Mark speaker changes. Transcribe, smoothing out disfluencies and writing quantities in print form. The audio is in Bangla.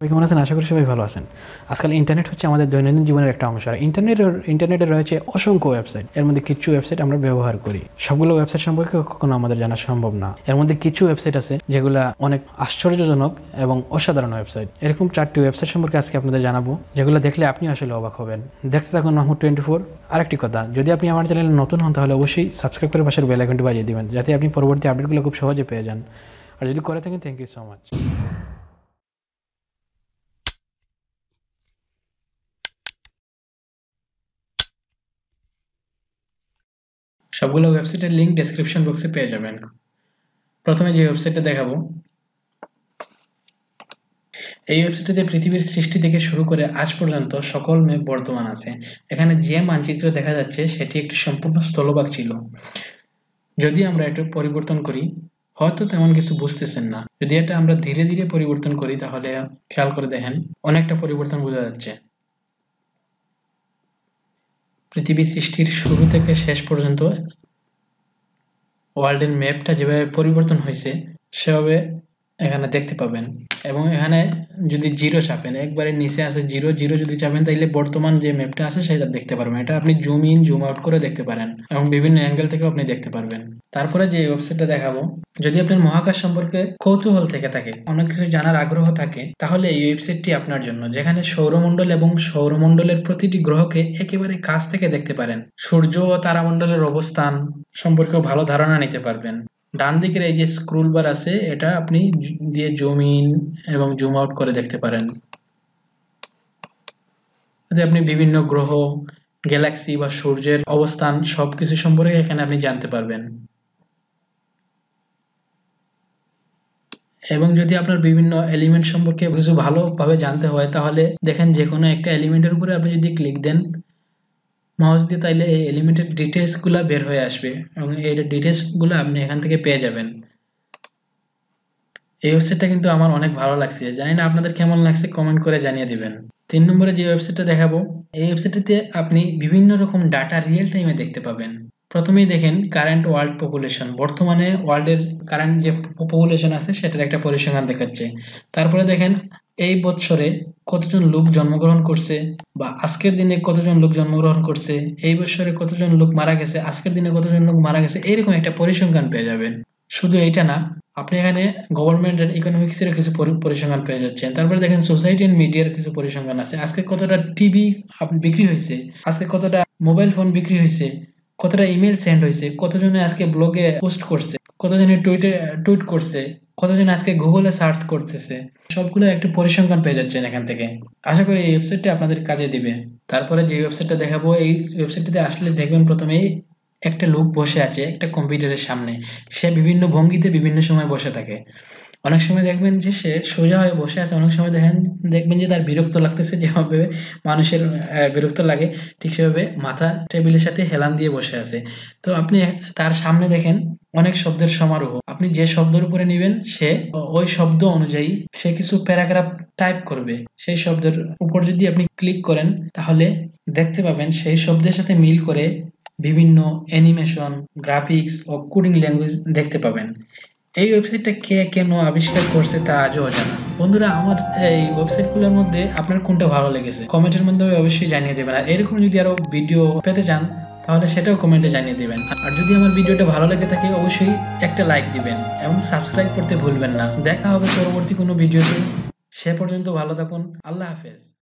Speaker 1: কেমন আছেন? আশা করি সবাই ভালো আছেন। আজকাল ইন্টারনেট হচ্ছে আমাদের দৈনন্দিন জীবনের একটা অংশ। আর ইন্টারনেটে রয়েছে অসংখ্য ওয়েবসাইট। এর মধ্যে কিছু ওয়েবসাইট আমরা ব্যবহার করি। সবগুলো ওয়েবসাইট সম্পর্কে কখনো আমাদের জানা সম্ভব না। এর মধ্যে কিছু ওয়েবসাইট আছে যেগুলা অনেক আশ্চর্যজনক এবং অসাধারণ ওয়েবসাইট। এরকম 4টি ওয়েবসাইট সম্পর্কে আজকে আপনাদের জানাবো, যেগুলো দেখলে আপনি আসলে অবাক হবেন। দেখতে থাকুন মাহমুদ 24। আরেকটি কথা, যদি আপনি আমার চ্যানেলে নতুন হন তাহলে অবশ্যই সাবস্ক্রাইব করে পাশের বেল আইকনটি বাজিয়ে দিবেন, যাতে আপনি পরবর্তী আপডেটগুলো খুব সহজে পেয়ে যান। আর যদি করে থাকেন, থ্যাংক ইউ সো মাচ। সবগুলো ওয়েবসাইটের লিঙ্ক ডেসক্রিপশন বক্সে পেয়ে যাবেন। প্রথমে যে ওয়েবসাইটটা দেখাবো, এই ওয়েবসাইটটিতে পৃথিবীর সৃষ্টি থেকে শুরু করে আজ পর্যন্ত সকল ম্যাপ বর্তমান আছে। এখানে যে মানচিত্র দেখা যাচ্ছে সেটি একটি সম্পূর্ণ স্থলভাগ ছিল। যদি আমরা এটা পরিবর্তন করি, হয়তো তেমন কিছু বুঝতেছেন না। যদি এটা আমরা ধীরে ধীরে পরিবর্তন করি তাহলে খেয়াল করে দেখেন অনেকটা পরিবর্তন বোঝা যাচ্ছে। পৃথিবী সৃষ্টির শুরু থেকে শেষ পর্যন্ত ওয়ার্ল্ডের ম্যাপটা যেভাবে পরিবর্তন হয়েছে সেভাবে এখানে দেখতে পাবেন। এবং এখানে যদি জিরো চাপেন, একবারে নিচে আছে জিরো, জিরো যদি চাপেন তাহলে বর্তমান যে ম্যাপটা আছে সেটা দেখতে পারবেন। এটা আপনি জুম ইন জুম আউট করে দেখতে পারেন এবং বিভিন্ন অ্যাঙ্গেল থেকেও আপনি দেখতে পারবেন। তারপরে যে ওয়েবসাইটটা দেখাবো, যদি আপনার মহাকাশ সম্পর্কে কৌতূহল থেকে থাকে, অনেক কিছু জানার আগ্রহ থাকে, তাহলে এই ওয়েবসাইটটি আপনার জন্য, যেখানে সৌরমণ্ডল এবং সৌরমণ্ডলের প্রতিটি গ্রহকে একেবারে কাছ থেকে দেখতে পারেন। সূর্য ও তারামণ্ডলের অবস্থান সম্পর্কেও ভালো ধারণা নিতে পারবেন। ডান দিকের এই যে স্ক্রল বার আছে, এটা আপনি দিয়ে জুম ইন এবং জুম আউট করে দেখতে পারেন। এতে আপনি বিভিন্ন গ্রহ, গ্যালাক্সি বা সূর্যের অবস্থান সবকিছু সম্পর্কে এখানে আপনি জানতে পারবেন। এবং যদি আপনার বিভিন্ন এলিমেন্ট সম্পর্কে কিছু ভালোভাবে জানতে হয়, তাহলে দেখেন যে কোনো একটা এলিমেন্টের উপরে আপনি যদি ক্লিক দেন মাউস দিয়ে, তাইলে এই এলিমেন্টের ডিটেলস গুলা বের হয়ে আসবে এবং এই ডিটেলস গুলো আপনি এখান থেকে পেয়ে যাবেন। এই ওয়েবসাইটটা কিন্তু আমার অনেক ভালো লাগছে। জানি না আপনাদের কেমন লাগছে, কমেন্ট করে জানিয়ে দিবেন। 3 নম্বরে যে ওয়েবসাইটটা দেখাবো, এই ওয়েবসাইটটিতে আপনি বিভিন্ন রকম ডাটা রিয়েল টাইমে দেখতে পাবেন। প্রথমেই দেখেন কারেন্ট ওয়ার্ল্ড পপুলেশন, বর্তমানে ওয়ার্ল্ডের কারেন্ট যে পপুলেশন আছে সেটার একটা পরিসংখ্যান দেখাচ্ছে। তারপরে দেখেন এই বছরে কতজন লোক জন্মগ্রহণ করছে, বা আজকের দিনে কতজন লোক জন্মগ্রহণ করছে, এই বছরে কতজন লোক মারা গেছে, আজকের দিনে কতজন লোক মারা গেছে, এরকম একটা পরিসংখ্যান পেয়ে যাবেন। শুধু এইটা না, আপনি এখানে গভর্নমেন্ট এন্ড ইকোনমিক্স এর কিছু পরিসংখ্যান পেয়ে যাচ্ছেন। তারপরে দেখেন সোসাইটি এন্ড মিডিয়ার কিছু পরিসংখ্যান আছে। আজকে কতটা টিভি বিক্রি হয়েছে, আজকে কতটা মোবাইল ফোন বিক্রি হয়েছে, কতটা ইমেল সেন্ড হয়েছে, কতজনে আজকে ব্লগে পোস্ট করছে, কতজনে টুইট করছে, কতজন আজকে গুগলে সার্চ করতেছে, সবগুলো একটা পরিসংখ্যান পেয়ে যাচ্ছেন এখান থেকে। আশা করি এই ওয়েবসাইটটা আপনাদের কাজে দিবে। তারপরে যে ওয়েবসাইটটা দেখাবো, এই ওয়েবসাইটটিতে আসলে দেখবেন প্রথমেই একটা লোক বসে আছে একটা কম্পিউটারের সামনে। সে বিভিন্ন ভঙ্গিতে বিভিন্ন সময় বসে থাকে। অনেক সময় দেখবেন যে সে সোজা হয়ে বসে আছে, অনেক সময় দেখবেন যে তার বিরক্ত লাগতেছে, যেভাবে মানুষের বিরক্ত লাগে ঠিক সেভাবে মাথা টেবিলের সাথে হেলান দিয়ে বসে আছে। তো আপনি তার সামনে দেখেন অনেক শব্দের সমারোহ। আপনি যে শব্দের উপরে নিবেন সে ওই শব্দ অনুযায়ী সে কিছু প্যারাগ্রাফ টাইপ করবে। সেই শব্দের উপর যদি আপনি ক্লিক করেন তাহলে দেখতে পাবেন সেই শব্দের সাথে মিল করে বিভিন্ন অ্যানিমেশন, গ্রাফিক্স ও কোডিং ল্যাঙ্গুয়েজ দেখতে পাবেন। এই ওয়েবসাইটটা কে কেন আবিষ্কার করছে তা আজও অজানা। বন্ধুরা, আমার এই ওয়েবসাইটগুলোর মধ্যে আপনার কোনটা ভালো লেগেছে কমেন্টের মাধ্যমে অবশ্যই জানিয়ে দেবেন। আর এরকম যদি আরো ভিডিও পেতে চান তাহলে সেটাও কমেন্টে জানিয়ে দেবেন। আর যদি আমার ভিডিওটা ভালো লেগে থাকে অবশ্যই একটা লাইক দিবেন এবং সাবস্ক্রাইব করতে ভুলবেন না। দেখা হবে পরবর্তী কোনো ভিডিওতে। সে পর্যন্ত ভালো থাকুন। আল্লাহ হাফেজ।